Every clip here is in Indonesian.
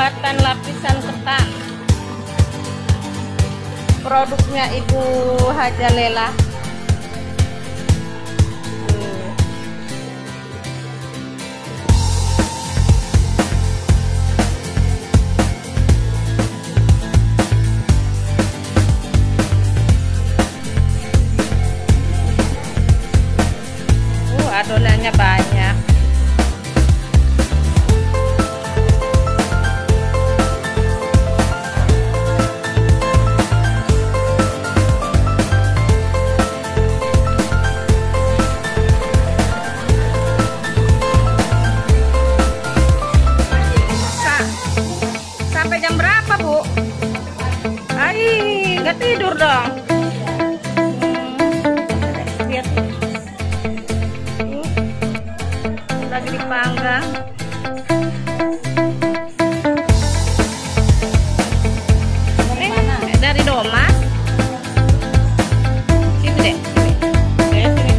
Pembuatan lapisan ketan. Produknya Ibu Haja Lela. Adonannya banyak. Sampai jam berapa, Bu? Nggak tidur dong. Lihat. Lagi dipanggang. Dari Domas. Sini deh. Sini.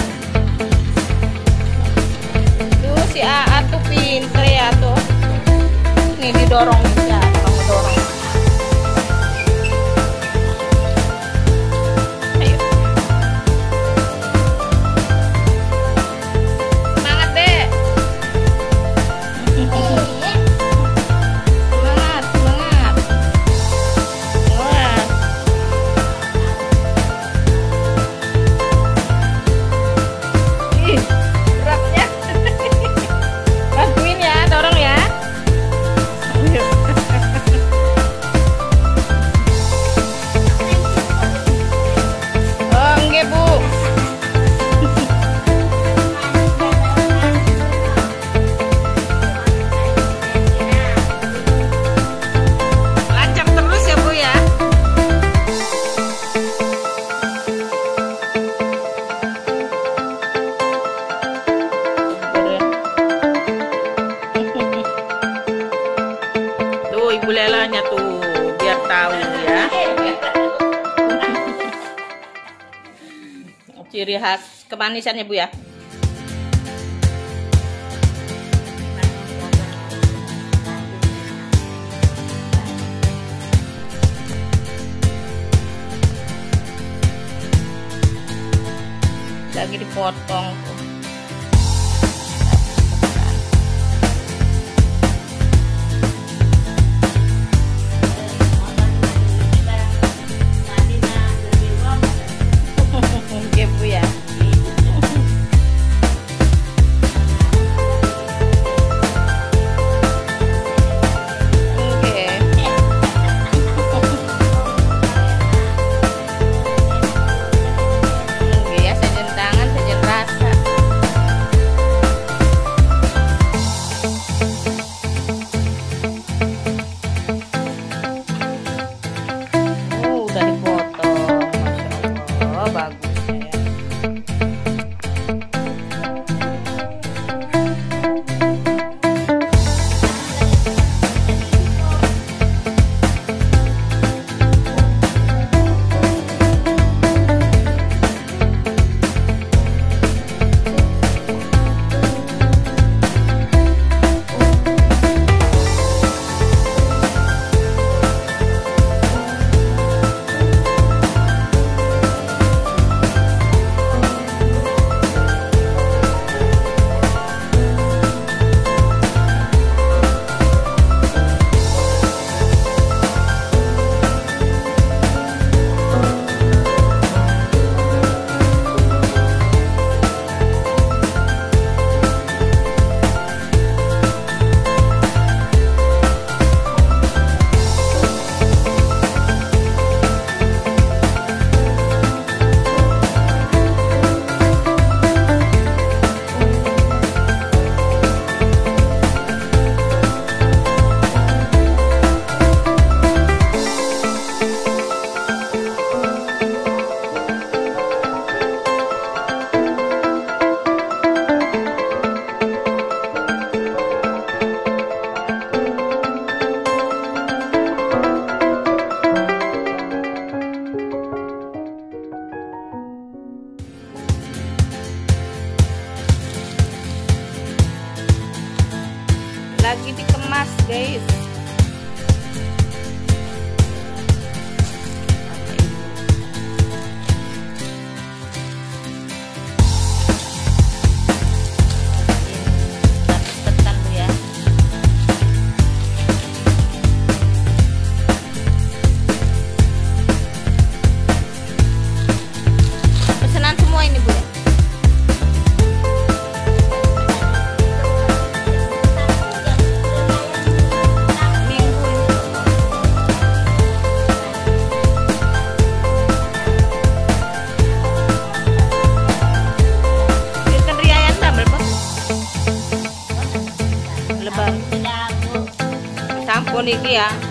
Tuh si AA tuh pinter ya tuh. Nih didorong ya, kamu dorong. Ayo. Semangat deh. Semangat. Wah. Ih, beratnya. Bantuin ya, dorong ya. Oh, enggak, Bu. Lancar terus ya, Bu ya. Tuh Ibu Lelanya tuh, biar tahu ya. Ciri khas kemanisannya, Bu ya. Lagi dipotong tuh. Oke, Bu ya. Oke. Oke ya, sajen tangan, sajen rasa. Udah dipotong. Masya Allah, bagusnya ya. Lagi dikemas, guys. niki ya.